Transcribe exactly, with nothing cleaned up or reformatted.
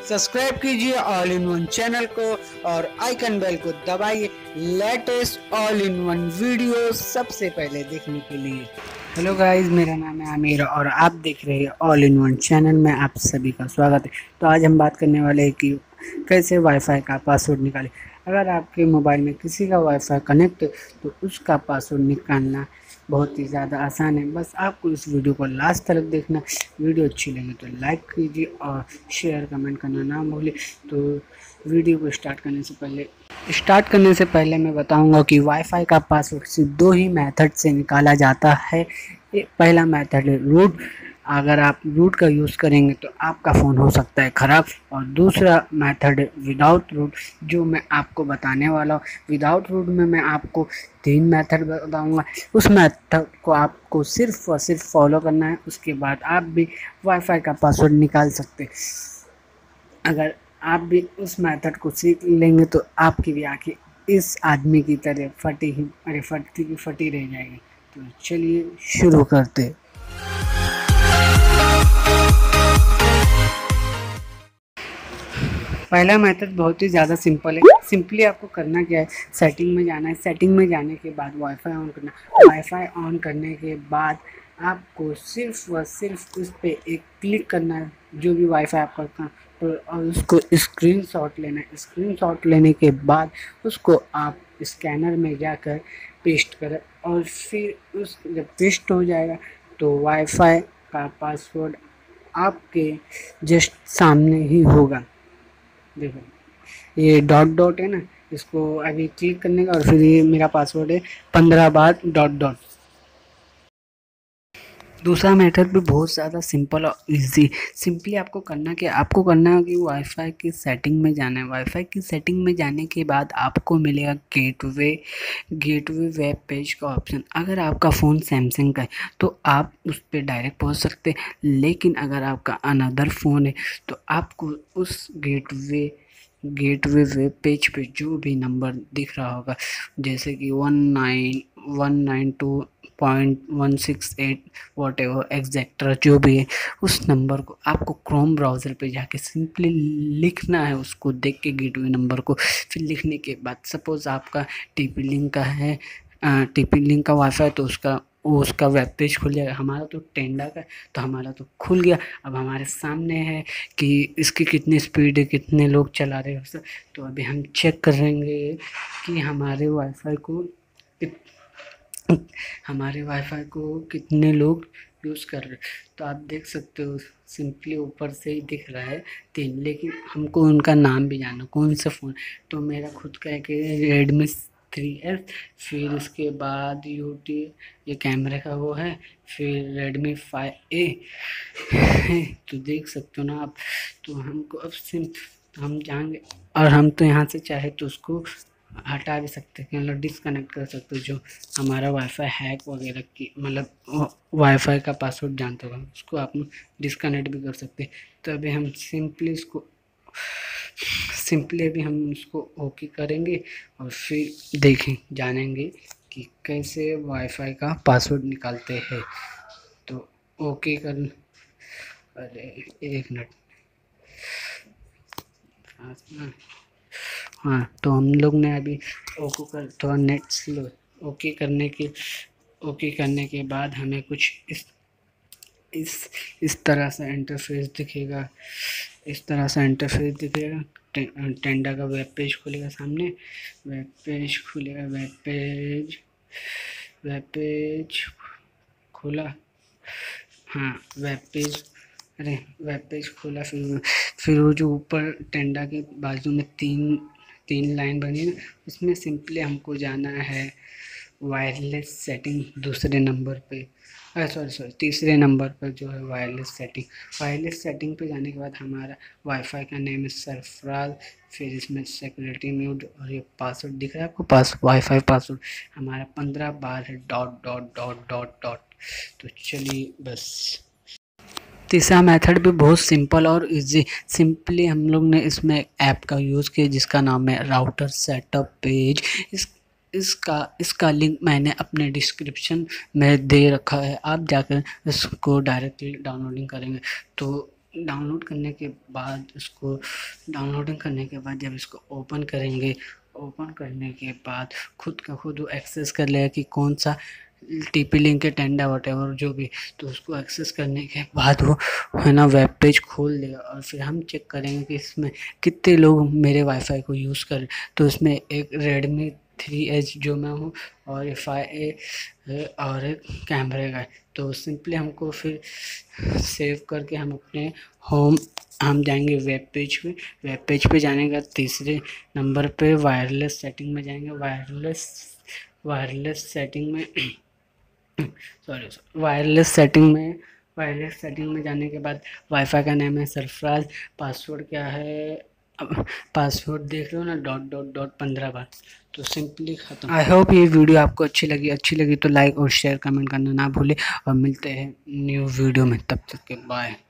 Subscribe कीजिए all in one channel को और आइकन बेल को दबाइए latest all in one video सबसे पहले देखने के लिए। हेलो गाइस, मेरा नाम है आमिर और आप देख रहे हैं ऑल इन वन चैनल में। आप सभी का स्वागत है। तो आज हम बात करने वाले हैं कि कैसे वाईफाई का पासवर्ड निकालें। अगर आपके मोबाइल में किसी का वाईफाई कनेक्ट है तो उसका पासवर्ड निकालना बहुत ही ज़्यादा आसान है। बस आपको इस वीडियो को लास्ट तक देखना। वीडियो अच्छी लगे तो लाइक कीजिए और शेयर कमेंट करना ना भूलिए। तो वीडियो को स्टार्ट करने से पहले स्टार्ट करने से पहले मैं बताऊंगा कि वाईफाई का पासवर्ड सिर्फ दो ही मेथड से निकाला जाता है। पहला मेथड है रूट। अगर आप रूट का यूज़ करेंगे तो आपका फ़ोन हो सकता है ख़राब। और दूसरा मेथड है विदाउट रूट, जो मैं आपको बताने वाला हूँ। विदाउट रूट में मैं आपको तीन मेथड बताऊंगा। उस मेथड को आपको सिर्फ और सिर्फ फॉलो करना है। उसके बाद आप भी वाईफाई का पासवर्ड निकाल सकते हैं। अगर आप भी उस मेथड को सीख लेंगे तो आपकी भी आंखें इस आदमी की तरह फटी ही अरे फटी की फटी रह जाएगी। तो चलिए शुरू करते हैं। पहला मेथड बहुत ही ज़्यादा सिंपल है। सिंपली आपको करना क्या है, सेटिंग में जाना है। सेटिंग में जाने के बाद वाईफाई ऑन करना। वाईफाई ऑन करने के बाद आपको सिर्फ व सिर्फ उस पर एक क्लिक करना है, जो भी वाईफाई आपका, तो और उसको स्क्रीनशॉट लेना है। स्क्रीनशॉट लेने के बाद उसको आप स्कैनर में जाकर पेस्ट करें और फिर उस जब पेस्ट हो जाएगा तो वाईफाई का पासवर्ड आपके जस्ट सामने ही होगा। देखो ये डॉट डॉट है ना, इसको अभी क्लिक करने का और फिर ये मेरा पासवर्ड है पंद्रह बार डॉट डॉट। दूसरा मेथड भी बहुत ज़्यादा सिंपल और इजी। सिंपली आपको करना क्या, आपको करना है कि वाईफाई की सेटिंग में जाना है। वाईफाई की सेटिंग में जाने के बाद आपको मिलेगा गेटवे गेटवे वेब पेज का ऑप्शन। अगर आपका फ़ोन सैमसंग का है तो आप उस पर डायरेक्ट पहुंच सकते हैं, लेकिन अगर आपका अनदर फ़ोन है तो आपको उस गेटवे गेटवे वेब पेज पे जो भी नंबर दिख रहा होगा, जैसे कि one nine one nine two point one six eight whatever etcetera जो भी है, उस नंबर को आपको क्रोम ब्राउज़र पे जाके सिंपली लिखना है। उसको देख के गेटवे नंबर को फिर लिखने के बाद सपोज़ आपका टीपी लिंक का है, टीपी लिंक का वाईफाई, तो उसका वो उसका वेब पेज खुल जाएगा। हमारा तो टेंडा का तो हमारा तो खुल गया। अब हमारे सामने है कि इसकी कितनी स्पीड है, कितने लोग चला रहे हैं। तो अभी हम चेक करेंगे कि हमारे वाईफाई को हमारे वाईफाई को कितने लोग यूज़ कर रहे हैं। तो आप देख सकते हो सिंपली ऊपर से ही दिख रहा है तीन, लेकिन हमको उनका नाम भी जानना कौन सा फ़ोन। तो मेरा खुद का एक रेडमी थ्री एस, फिर इसके बाद यू टी ये कैमरे का वो है, फिर रेडमी फाइव ए तो देख सकते हो ना आप। तो हमको अब सिर्फ हम जाएंगे और हम तो यहाँ से चाहे तो उसको हटा भी सकते हैं, मतलब डिसकनेक्ट कर सकते हो। जो हमारा वाईफाई हैक वगैरह की मतलब वाईफाई का पासवर्ड जानते होगा, उसको आप डिसकनेक्ट भी कर सकते हैं। तो अभी हम सिंपली इसको सिंपली अभी हम उसको ओके करेंगे और फिर देखें जानेंगे कि कैसे वाईफाई का पासवर्ड निकालते हैं। तो ओके कर अरे एक मिनट हाँ, तो हम लोग ने अभी ओके कर थोड़ा नेट स्लो ओके करने के ओके करने के बाद हमें कुछ इस इस इस तरह से इंटरफेस दिखेगा। इस तरह से इंटरफेस दिखेगा। टे, टेंडा का वेब पेज खुलेगा सामने। वेब पेज खुलेगा वेब पेज वेब पेज खुला हाँ वेब पेज अरे वेब पेज खुला। फिर फिर वो जो ऊपर टेंडा के बाजू में तीन तीन लाइन बनी है, उसमें सिंपली हमको जाना है वायरलेस सेटिंग दूसरे नंबर पे सॉरी सॉरी तीसरे नंबर पर जो है वायरलेस सेटिंग। वायरलेस सेटिंग पे जाने के बाद हमारा वाईफाई का नेम है सरफराज। फिर इसमें सिक्योरिटी म्यूट और ये पासवर्ड दिख रहा है आपको, पास वाईफाई पासवर्ड हमारा पंद्रह बार है dot dot dot dot dot. तो चलिए बस। तीसरा मेथड भी बहुत सिंपल और इजी। सिंपली हम लोग ने इसमें ऐप का यूज़ किया जिसका नाम है राउटर सेटअप पेज। इस इसका इसका लिंक मैंने अपने डिस्क्रिप्शन में दे रखा है। आप जाकर इसको डायरेक्टली डाउनलोडिंग करेंगे तो डाउनलोड करने के बाद उसको डाउनलोडिंग करने के बाद जब इसको ओपन करेंगे, ओपन करने के बाद खुद का खुद वो एक्सेस कर लेगा कि कौन सा टीपी लिंक है, टेंडा वटेवर जो भी, तो उसको एक्सेस करने के बाद वो है ना वेब पेज खोल देगा। और फिर हम चेक करेंगे कि इसमें कितने लोग मेरे वाईफाई को यूज़ करें। तो इसमें एक रेडमी थ्री एच जो मैं हूँ और एफ आई ए और एक कैमरे का है। तो सिंपली हमको फिर सेव करके हम अपने होम हम जाएंगे वेब पेज पे। वेब पेज पे जाने का तीसरे नंबर पे वायरलेस सेटिंग में जाएंगे। वायरलेस वायरलेस सेटिंग में सॉरी वायरलेस सेटिंग में वायरलेस सेटिंग में जाने के बाद वाईफाई का नाम है सरफराज, पासवर्ड क्या है, अब पासवर्ड देख रहे हो ना, डॉट डॉट डॉट पंद्रह बार। तो सिंपली ख़त्म। आई होप ये वीडियो आपको अच्छी लगी अच्छी लगी तो लाइक और शेयर कमेंट करना ना भूले और मिलते हैं न्यू वीडियो में। तब तक के बाय।